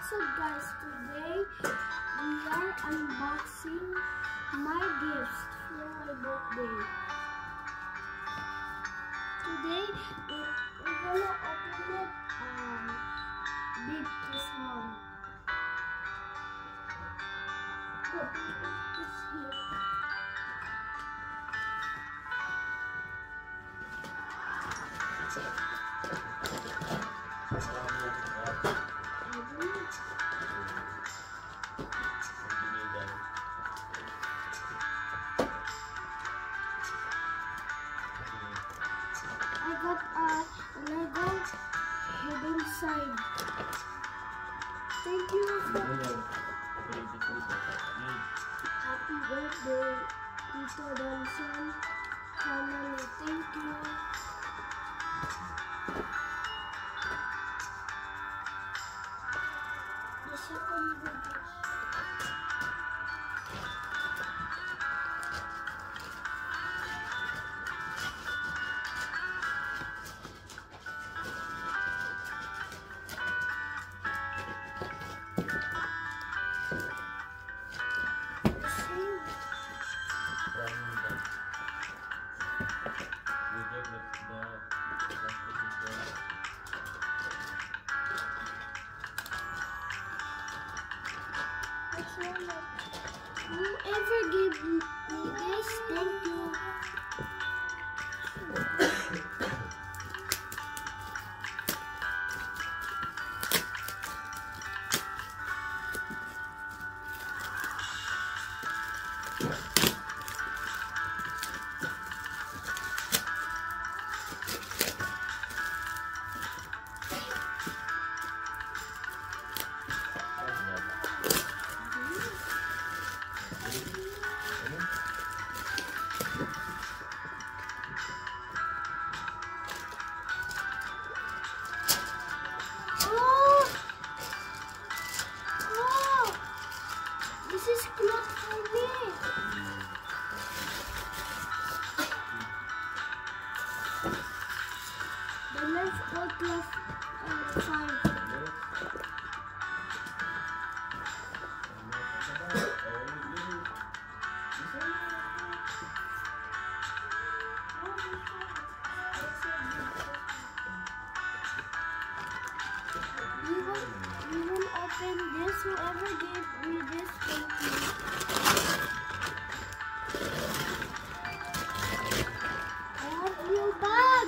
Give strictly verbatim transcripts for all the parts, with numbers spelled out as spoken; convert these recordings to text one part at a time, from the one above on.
What's up guys, today we are unboxing my gifts for my birthday. Today we're, we're gonna open it um, big to small. The big is here. I got a Lego hidden side. Thank you for happy birthday, Tito Donson. Family, thank you. The second birthday. Whoever gave me this, thank you. This is cloth for me. The left all cloth uh, five. We will, we will open this. Whoever gave me this, thank you. I have new bag.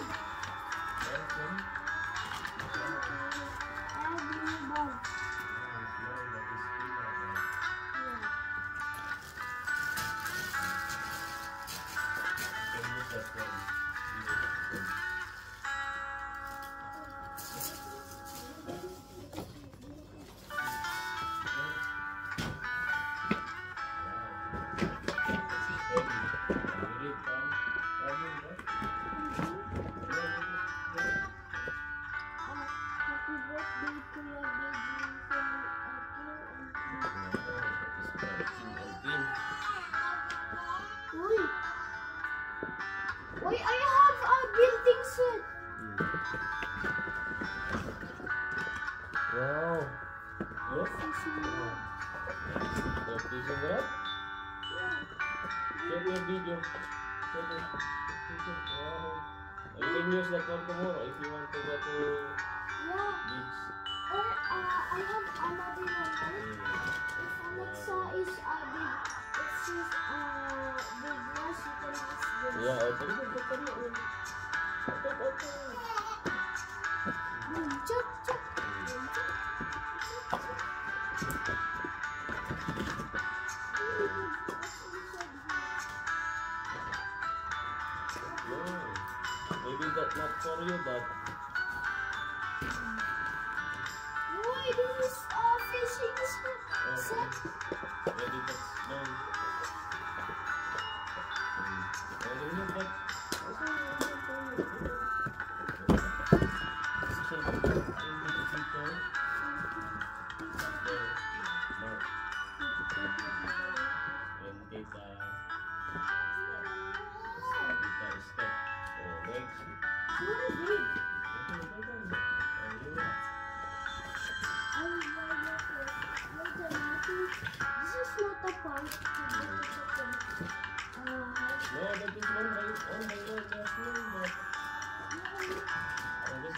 I have new bag. Why I have a building set? Wow. Yes. This is new. That is a what? Check your video. Check your video. Wow. You can use that one tomorrow if you want to go to Yeah. beach. Or uh, I have another one. Right? If Alexa is a big, it says uh big glass, you can use this. Yeah, open it. Open it. Open it. Boom, chop, chop. Boom, chop, chop, chop. Yeah. Maybe that's not for you, but Why this is a fishing set? set? maybe that's done. I don't know, but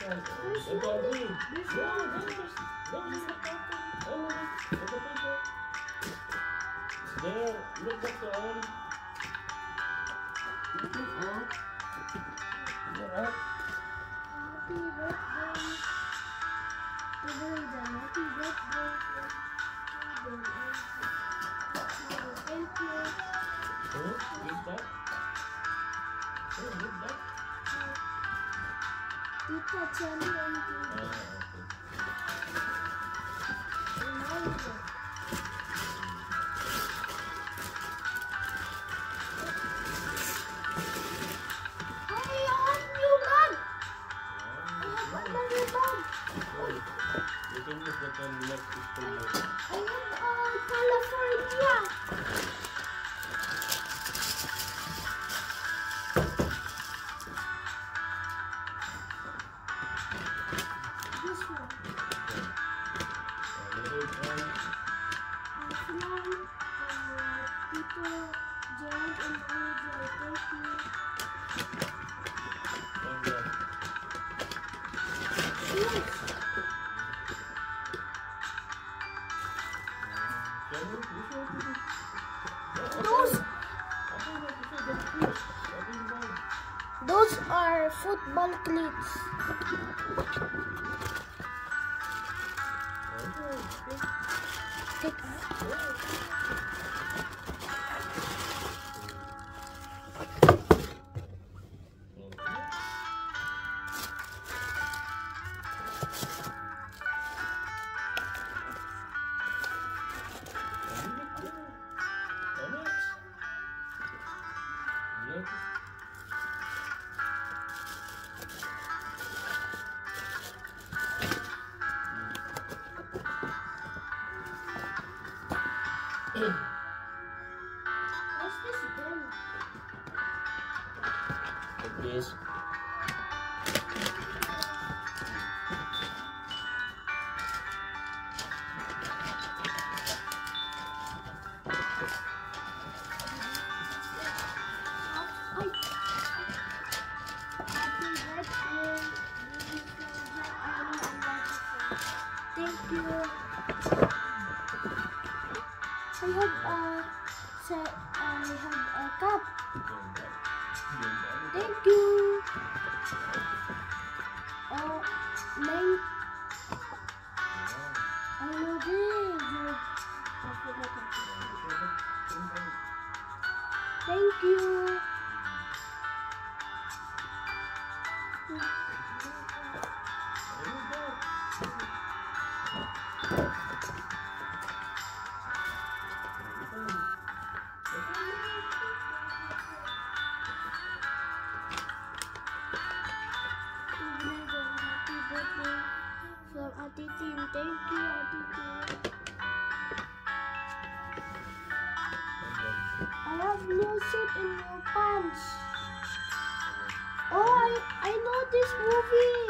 one. There's Ito, one. Adi. There's No, one. no, there's, no, there's a carton. Oh, look at the paper. It's there. Look, that's all. Look, oh. Alright. Happy birthday. Today is a happy birthday. Thank you. Oh, read that. Oh, read that. Tita Jenny and Ah, Tita okay. Eliza. I have new bag. I have another bag. Oh, you can use the pen left is for you. I have uh, California. This one. Uh, little pen. Uh, from uh, people, Gerald and Eliza. Thank you. What's that? Yes. Can you, you show me? Oh, Those, I thought that you said that's fish. What is that? those are football cleats. Okay. Take What's this pen? Yes. I, happy birthday. Thank you. I have a, sa I have a cup. Thank you. Oh, name. I know this. I forgot it. Thank you. Happy birthday from Ati Team. Thank you, Ati Team. I have new suit and new pants. Oh, I I know this movie.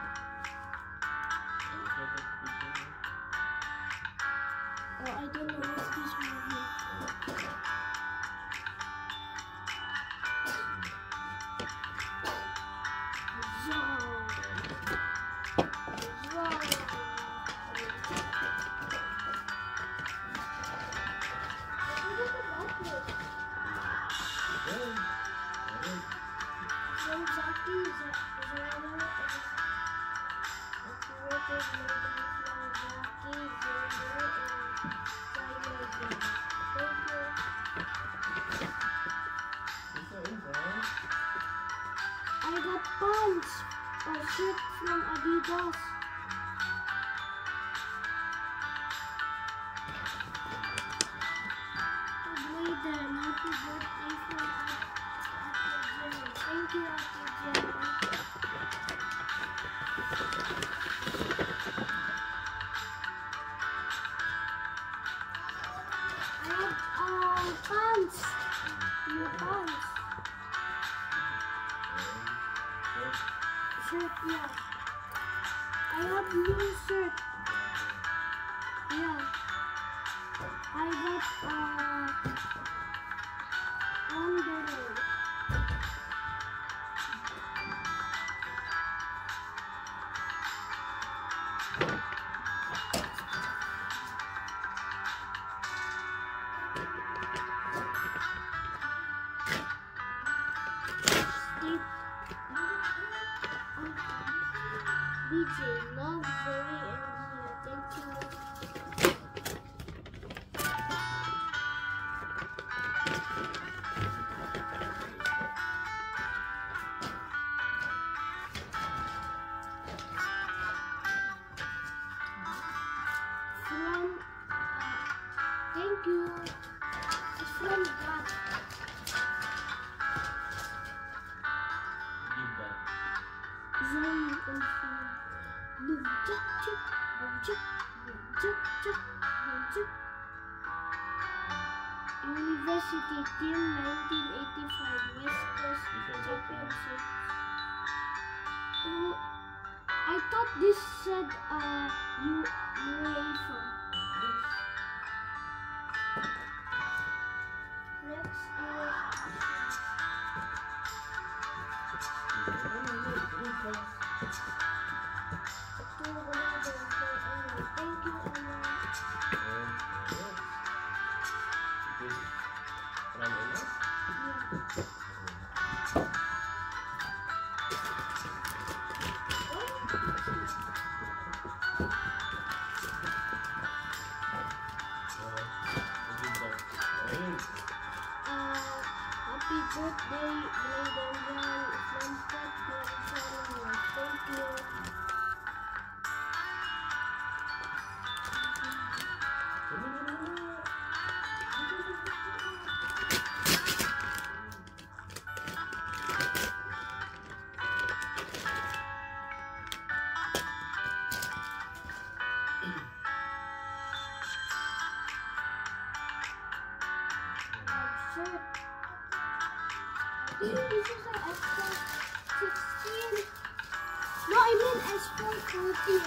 Oh, I don't know what's this movie. I got pants or shirt from Adidas. Bladen, happy birthday from Ate Jen. Thank you, Ate Jen. I have uh, pants. New pants. Shirt, yeah. I have new shirt. Yeah. I got uh one dollar. B J, Love, Zoe, and Gia. Thank you. From, uh, thank you. It's from God. Give that. Zoe and Gia. Boom, chuck, chuck, boom, chuck, boom, chuck, chuck, boom, chuck. University Team nineteen eighty-five West Coast Championship. Oh, I thought this said uh U UEFA. Next year. Thank you, Anna. Uh, happy birthday, Brandon from Pet Channel. Thank you. Shirt. I think this is an S four sixteen. No, I mean S four fourteen.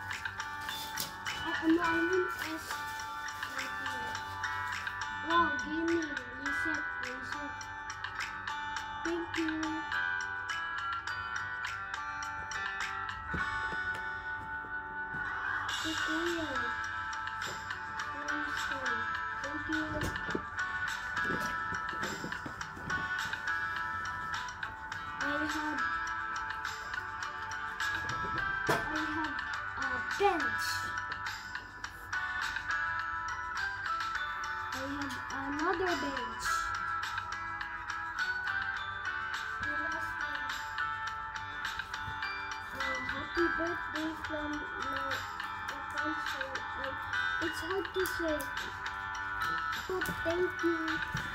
I, no, I mean S fourteen. Wow, gaming. Reset, reset. Thank you. Tutorial. Thank you. I have I have a bench. I have another bench. The last one. Uh, happy birthday from my console. I, it's hard to say. But thank you.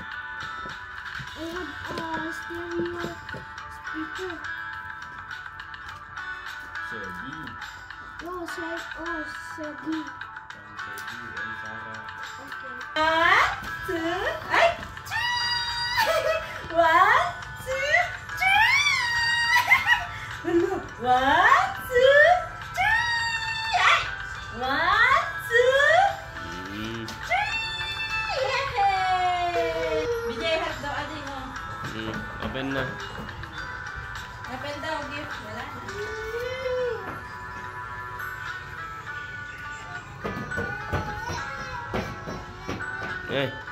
I have a stereo speaker. Sergi. Oh, say, oh, Sergi. From Sergi and Sarah. Okay. One, two, ay! One, two, three! One, two, three! Ay! One, two, Mm. three! Yay! B J, harap daw ading mo. Mm. Open na. Open daw, gift. Wala na. Ay.